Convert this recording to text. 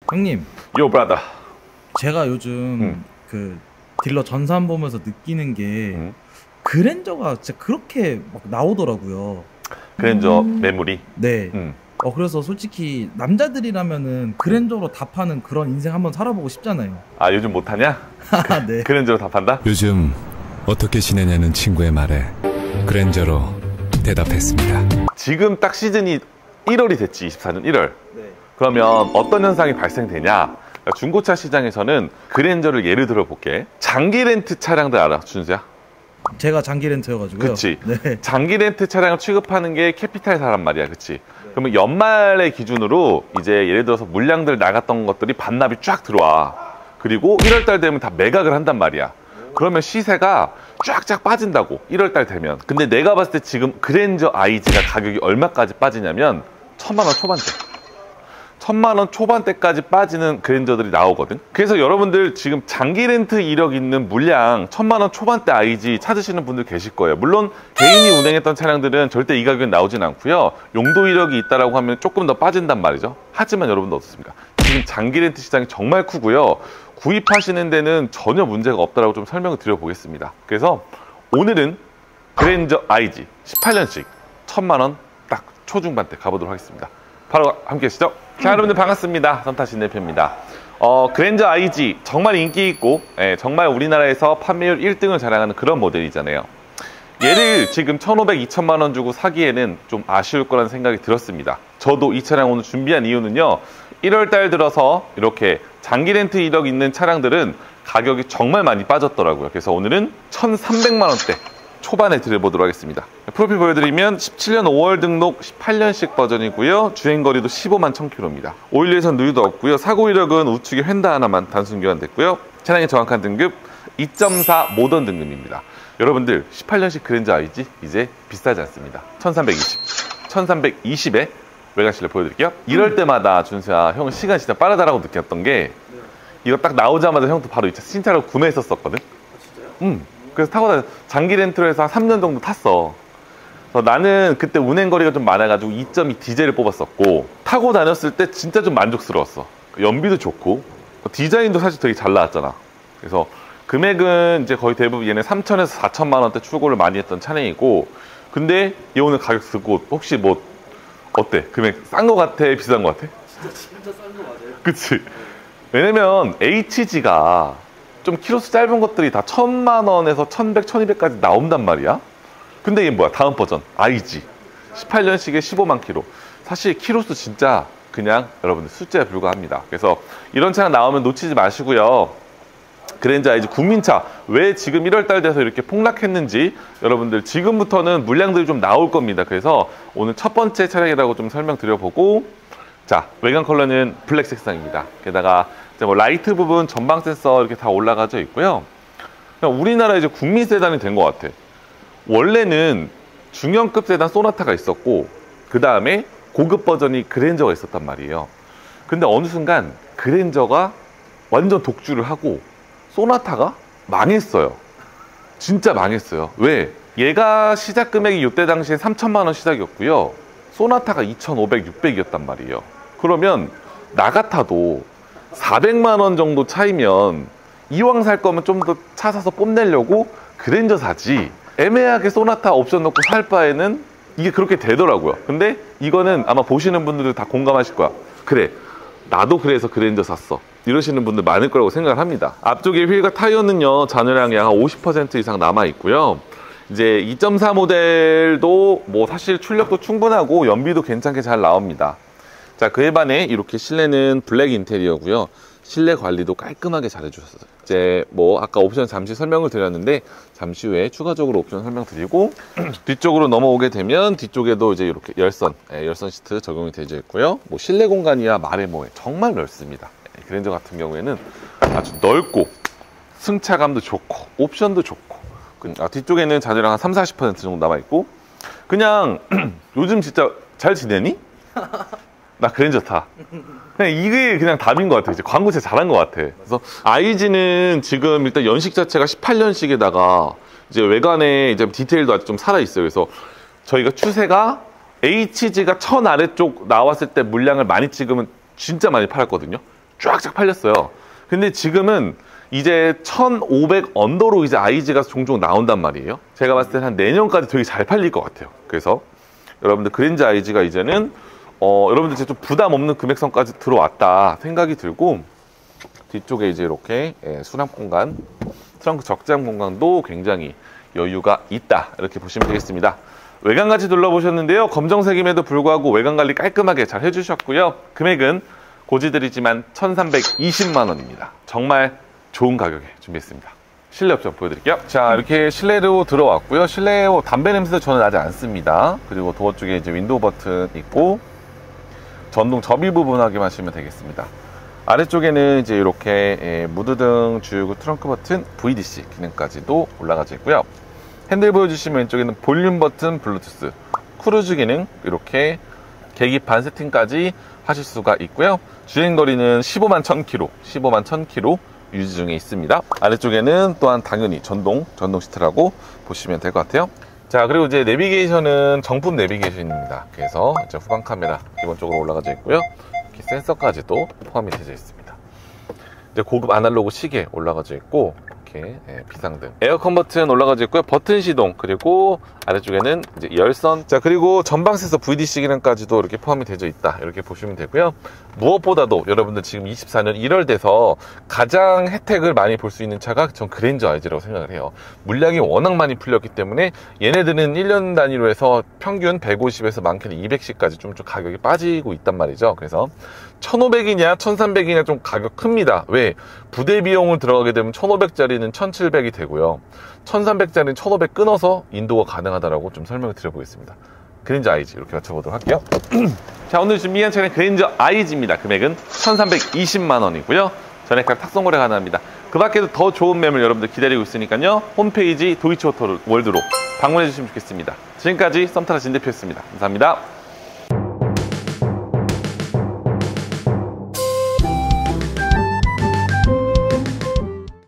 형님, 요 브라더. 제가 요즘 그 딜러 전산 보면서 느끼는 게 그랜저가 진짜 그렇게 막 나오더라고요. 그랜저 메모리. 네. 그래서 솔직히 남자들이라면은 그랜저로 답하는 그런 인생 한번 살아보고 싶잖아요. 아, 요즘 못하냐? 네. 그랜저로 답한다? 요즘 어떻게 지내냐는 친구의 말에 그랜저로 대답했습니다. 지금 딱 시즌이 1월이 됐지, 24년 1월. 네. 그러면 어떤 현상이 발생되냐? 그러니까 중고차 시장에서는 그랜저를 예를 들어 볼게. 장기 렌트 차량들 알아, 준수야? 제가 장기 렌트여가지고요. 그치. 네. 장기 렌트 차량을 취급하는 게 캐피탈사란 말이야, 그치? 그러면 연말의 기준으로 이제 예를 들어서 물량들 나갔던 것들이 반납이 쫙 들어와. 그리고 1월달 되면 다 매각을 한단 말이야. 그러면 시세가 쫙쫙 빠진다고, 1월달 되면. 근데 내가 봤을 때 지금 그랜저 IG가 가격이 얼마까지 빠지냐면 1000만원 초반대. 1000만원 초반대까지 빠지는 그랜저들이 나오거든. 그래서 여러분들 지금 장기 렌트 이력 있는 물량 1000만원 초반대 IG 찾으시는 분들 계실 거예요. 물론 개인이 운행했던 차량들은 절대 이 가격에 나오진 않고요. 용도 이력이 있다라고 하면 조금 더 빠진단 말이죠. 하지만 여러분들 어떻습니까? 지금 장기 렌트 시장이 정말 크고요. 구입하시는 데는 전혀 문제가 없다라고 좀 설명을 드려보겠습니다. 그래서 오늘은 그랜저 IG 18년식 1000만원 딱 초중반대 가보도록 하겠습니다. 바로 함께 하시죠. 자, 여러분들 반갑습니다. 썸타신 대표입니다. 그랜저 IG 정말 인기 있고 정말 우리나라에서 판매율 1등을 자랑하는 그런 모델이잖아요. 얘를 지금 1,500, 2천만 원 주고 사기에는 좀 아쉬울 거라는 생각이 들었습니다. 저도 이 차량 오늘 준비한 이유는요. 1월달 들어서 이렇게 장기 렌트 이력 있는 차량들은 가격이 정말 많이 빠졌더라고요. 그래서 오늘은 1,300만 원대 초반에 드려보도록 하겠습니다. 프로필 보여드리면 17년 5월 등록 18년식 버전이고요. 주행거리도 15만 1000km입니다. 오일리에선 누유도 없고요. 사고 이력은 우측에 휀다 하나만 단순 교환됐고요. 차량의 정확한 등급 2.4 모던 등급입니다. 여러분들 18년식 그랜저 IG 이제 비싸지 않습니다. 1320, 1320에 외관 실내 보여드릴게요. 이럴 때마다 준수야, 형은 시간 진짜 빠르다라고 느꼈던 게 이거 딱 나오자마자 형도 바로 이 차 신차로 구매했었거든. 진짜요? 그래서 타고 다녔 장기 렌트로 해서 한 3년 정도 탔어. 그래서 나는 그때 운행거리가 좀 많아가지고 2.2 디젤을 뽑았었고 타고 다녔을 때 진짜 좀 만족스러웠어. 연비도 좋고 디자인도 사실 되게 잘 나왔잖아. 그래서 금액은 이제 거의 대부분 얘는 3천에서 4천만 원대 출고를 많이 했던 차량이고, 근데 얘 오늘 가격 듣고 혹시 뭐 어때? 금액 싼 거 같아? 비싼 거 같아? 진짜 싼 거 맞아요? 그치? 왜냐면 HG가 좀 키로수 짧은 것들이 다 1000만 원에서 1100, 1200까지 나온단 말이야. 근데 이게 뭐야? 다음 버전 IG 18년식에 15만 킬로. 사실 키로수 진짜 그냥 여러분들 숫자에 불과합니다. 그래서 이런 차량 나오면 놓치지 마시고요. 그랜저 IG 국민차 왜 지금 1월달 돼서 이렇게 폭락했는지 여러분들 지금부터는 물량들이 좀 나올 겁니다. 그래서 오늘 첫 번째 차량이라고 좀 설명드려보고, 자, 외관 컬러는 블랙 색상입니다. 게다가 이제 뭐 라이트 부분 전방 센서 이렇게 다 올라가져 있고요. 그냥 우리나라 이제 국민 세단이 된 것 같아. 원래는 중형급 세단 소나타가 있었고 그 다음에 고급 버전이 그랜저가 있었단 말이에요. 근데 어느 순간 그랜저가 완전 독주를 하고 소나타가 망했어요. 진짜 망했어요. 왜? 얘가 시작 금액이 이때 당시에 3천만 원 시작이었고요. 소나타가 2,500, 600이었단 말이에요. 그러면 나 같아도 400만 원 정도 차이면 이왕 살 거면 좀 더 차 사서 뽐내려고 그랜저 사지, 애매하게 소나타 옵션 넣고 살 바에는 이게 그렇게 되더라고요. 근데 이거는 아마 보시는 분들도 다 공감하실 거야. 그래, 나도 그래서 그랜저 샀어, 이러시는 분들 많을 거라고 생각을 합니다. 앞쪽에 휠과 타이어는요 잔여량이 약 50% 이상 남아 있고요. 이제 2.4 모델도 뭐 사실 출력도 충분하고 연비도 괜찮게 잘 나옵니다. 자, 그에 반해 이렇게 실내는 블랙 인테리어고요. 실내 관리도 깔끔하게 잘 해주셨어요. 이제 뭐 아까 옵션 잠시 설명을 드렸는데 잠시 후에 추가적으로 옵션 설명드리고 뒤쪽으로 넘어오게 되면 뒤쪽에도 이제 이렇게 열선 시트 적용이 되어 있고요. 뭐 실내 공간이야 말해 뭐해, 정말 넓습니다. 그랜저 같은 경우에는 아주 넓고 승차감도 좋고 옵션도 좋고, 뒤쪽에는 잔여량 한 30-40% 정도 남아있고, 그냥 요즘 진짜 잘 지내니? 나 그랜저 타. 그냥 이게 그냥 답인 것 같아. 이제 광고 진짜 잘한 것 같아. 그래서 IG는 지금 일단 연식 자체가 18년식에다가 이제 외관에 이제 디테일도 아직 좀 살아있어요. 그래서 저희가 추세가 HG가 1000 아래쪽 나왔을 때 물량을 많이 찍으면 진짜 많이 팔았거든요. 쫙쫙 팔렸어요. 근데 지금은 이제 1500 언더로 이제 IG가 종종 나온단 말이에요. 제가 봤을 때는 한 내년까지 되게 잘 팔릴 것 같아요. 그래서 여러분들 그랜저 IG가 이제는 여러분들 이제 좀 부담 없는 금액선까지 들어왔다 생각이 들고, 뒤쪽에 이제 이렇게 수납 공간, 트렁크 적재함 공간도 굉장히 여유가 있다, 이렇게 보시면 되겠습니다. 외관까지 둘러보셨는데요. 검정색임에도 불구하고 외관 관리 깔끔하게 잘 해주셨고요. 금액은 고지드리지만 1320만 원입니다. 정말 좋은 가격에 준비했습니다. 실내 옵션 보여드릴게요. 자, 이렇게 실내로 들어왔고요. 실내 담배 냄새도 저는 나지 않습니다. 그리고 도어 쪽에 이제 윈도우 버튼 있고, 전동 접이 부분 확인하시면 되겠습니다. 아래쪽에는 이제 이렇게 무드등, 주유구, 트렁크 버튼, VDC 기능까지도 올라가져 있고요. 핸들 보여주시면 왼쪽에는 볼륨 버튼, 블루투스, 크루즈 기능, 이렇게 계기판 세팅까지 하실 수가 있고요. 주행거리는 15만 1000km, 15만 1000km 유지 중에 있습니다. 아래쪽에는 또한 당연히 전동 시트라고 보시면 될 것 같아요. 자, 그리고 이제 내비게이션은 정품 내비게이션입니다. 그래서 이제 후방 카메라 기본적으로 올라가져 있고요. 이렇게 센서까지도 포함이 되어 있습니다. 이제 고급 아날로그 시계 올라가져 있고, 이렇게 비상등, 에어컨 버튼 올라가져 있고요. 버튼 시동, 그리고 아래쪽에는 이제 열선, 자, 그리고 전방 센서 VDC 기능까지도 이렇게 포함이 되어 있다, 이렇게 보시면 되고요. 무엇보다도 여러분들 지금 24년 1월 돼서 가장 혜택을 많이 볼 수 있는 차가 전 그랜저 IG라고 생각을 해요. 물량이 워낙 많이 풀렸기 때문에 얘네들은 1년 단위로 해서 평균 150에서 많게는 200씩까지 좀 가격이 빠지고 있단 말이죠. 그래서 1500이냐 1300이냐 좀 가격 큽니다. 왜? 부대 비용을 들어가게 되면 1500짜리는 1700이 되고요, 1300짜리는 1500 끊어서 인도가 가능하다라고 좀 설명을 드려보겠습니다. 그랜저 IG 이렇게 맞춰보도록 할게요. 자, 오늘 준비한 차는 그랜저 IG입니다. 금액은 1320만 원이고요. 전액값 탁송거래 가능합니다. 그 밖에도 더 좋은 매물 여러분들 기다리고 있으니까요. 홈페이지 도이치오토 월드로 방문해 주시면 좋겠습니다. 지금까지 썸타라 진 대표였습니다. 감사합니다.